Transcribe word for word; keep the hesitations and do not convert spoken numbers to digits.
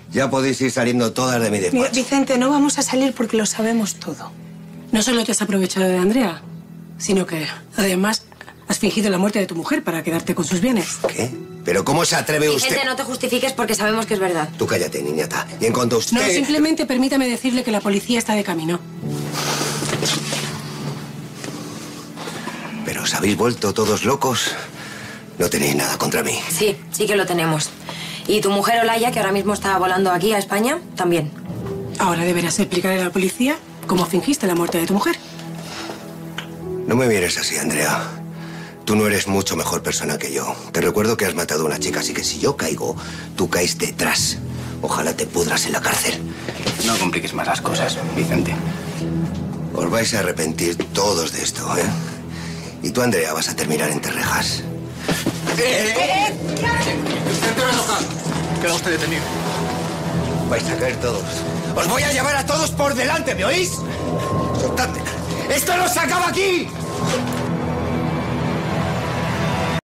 Ya podéis ir saliendo todas de mi despacho. Mira, Vicente, no vamos a salir porque lo sabemos todo. No solo te has aprovechado de Andrea, sino que, además, has fingido la muerte de tu mujer para quedarte con sus bienes. ¿Qué? ¿Pero cómo se atreve usted? Vicente, no te justifiques porque sabemos que es verdad. Tú cállate, niñata. Y en cuanto a usted... No, simplemente permítame decirle que la policía está de camino. ¿Pero os habéis vuelto todos locos? No tenéis nada contra mí. Sí, sí que lo tenemos. Y tu mujer Olaya, que ahora mismo está volando aquí a España, también. Ahora deberás explicarle a la policía cómo fingiste la muerte de tu mujer. No me mires así, Andrea. Tú no eres mucho mejor persona que yo. Te recuerdo que has matado a una chica, así que si yo caigo, tú caes detrás. Ojalá te pudras en la cárcel. No compliques más las cosas, Vicente. Os vais a arrepentir todos de esto, ¿eh? Y tú, Andrea, vas a terminar entre rejas. ¡Eh! ¡Eh! ¡Vicente Renoja! Queda usted detenido. Vais a caer todos. ¡Os voy a llevar a todos por delante! ¿Me oís? ¡Soltadme! ¡Esto no se acaba aquí!